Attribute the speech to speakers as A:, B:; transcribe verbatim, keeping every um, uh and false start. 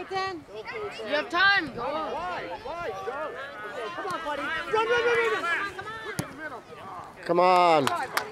A: ten.
B: You have time. Go on.
C: Wide, wide, go.
A: Come on, buddy. Run, run, run, run.
C: Come on, come on.
D: Come on.
C: Come on, buddy.